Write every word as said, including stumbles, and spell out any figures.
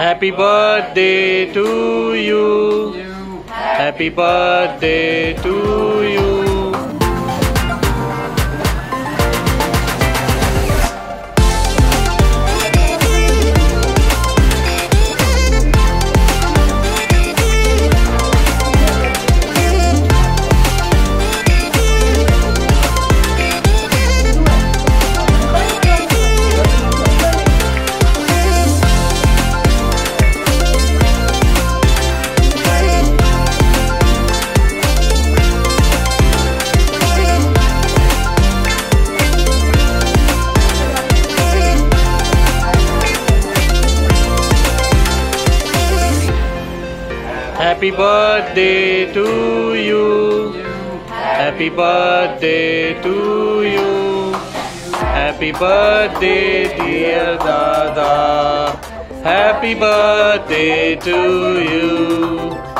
Happy birthday to you. Happy birthday to you. Happy birthday to you. Happy birthday to you. Happy birthday, dear Dada. Happy birthday to you.